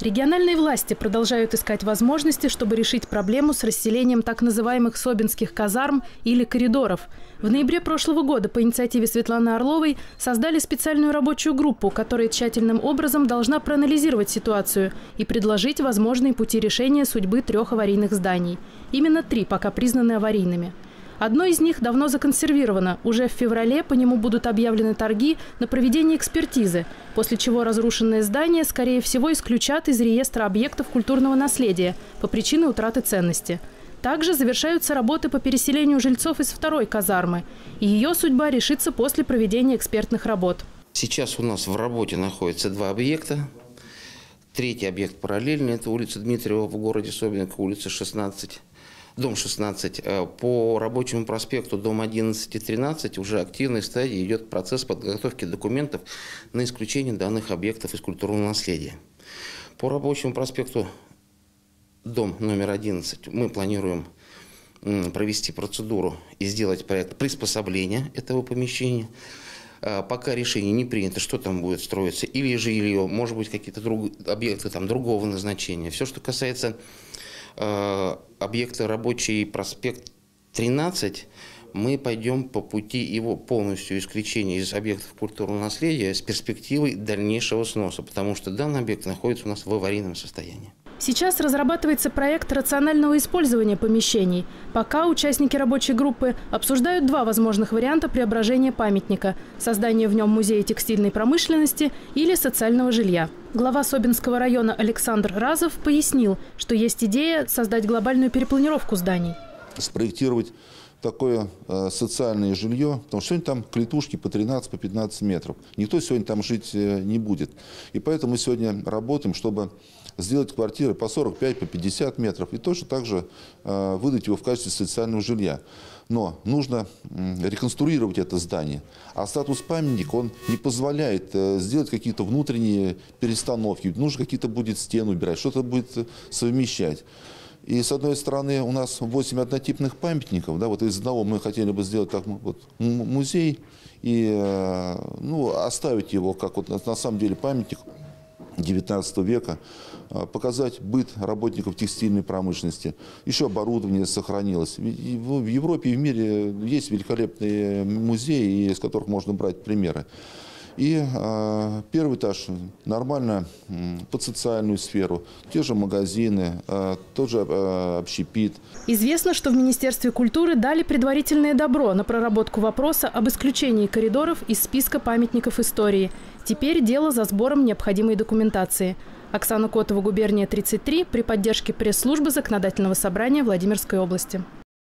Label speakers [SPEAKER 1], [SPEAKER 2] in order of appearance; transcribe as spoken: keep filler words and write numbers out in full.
[SPEAKER 1] Региональные власти продолжают искать возможности, чтобы решить проблему с расселением так называемых собинских казарм или коридоров. В ноябре прошлого года по инициативе Светланы Орловой создали специальную рабочую группу, которая тщательным образом должна проанализировать ситуацию и предложить возможные пути решения судьбы трех аварийных зданий. Именно три пока признаны аварийными. Одно из них давно законсервировано. Уже в феврале по нему будут объявлены торги на проведение экспертизы, после чего разрушенное здание, скорее всего, исключат из реестра объектов культурного наследия по причине утраты ценности. Также завершаются работы по переселению жильцов из второй казармы. И ее судьба решится после проведения экспертных работ.
[SPEAKER 2] Сейчас у нас в работе находятся два объекта. Третий объект параллельный – это улица Дмитриева в городе Собинка, улица шестнадцать. Дом шестнадцать. По рабочему проспекту дом одиннадцать и тринадцать уже активной стадии идет процесс подготовки документов на исключение данных объектов из культурного наследия. По рабочему проспекту дом номер одиннадцать мы планируем провести процедуру и сделать проект приспособления этого помещения. Пока решение не принято, что там будет строиться, или жилье, может быть, какие-то друг... объекты там, другого назначения. Все, что касается объекта рабочий проспект тринадцать, мы пойдем по пути его полностью исключения из объектов культурного наследия с перспективой дальнейшего сноса, потому что данный объект находится у нас в аварийном состоянии.
[SPEAKER 1] Сейчас разрабатывается проект рационального использования помещений. Пока участники рабочей группы обсуждают два возможных варианта преображения памятника – создание в нем музея текстильной промышленности или социального жилья. Глава Собинского района Александр Разов пояснил, что есть идея создать глобальную перепланировку зданий.
[SPEAKER 3] Спроектировать такое э, социальное жилье, потому что сегодня там клетушки по тринадцать, по пятнадцать метров. Никто сегодня там жить э, не будет. И поэтому мы сегодня работаем, чтобы сделать квартиры по сорок пять, по пятьдесят метров и точно так же э, выдать его в качестве социального жилья. Но нужно э, реконструировать это здание. А статус памятника, он не позволяет э, сделать какие-то внутренние перестановки. Нужно какие-то будет стены убирать, что-то будет совмещать. И с одной стороны у нас восемь однотипных памятников, да, вот из одного мы хотели бы сделать так, вот, музей и ну, оставить его как вот на самом деле памятник девятнадцатого века, показать быт работников текстильной промышленности. Еще оборудование сохранилось. В Европе и в мире есть великолепные музеи, из которых можно брать примеры. И э, первый этаж нормально э, под социальную сферу, те же магазины, э, тот же э, общепит.
[SPEAKER 1] Известно, что в Министерстве культуры дали предварительное добро на проработку вопроса об исключении коридоров из списка памятников истории. Теперь дело за сбором необходимой документации. Оксана Котова, губерния тридцать три, при поддержке пресс-службы Законодательного собрания Владимирской области.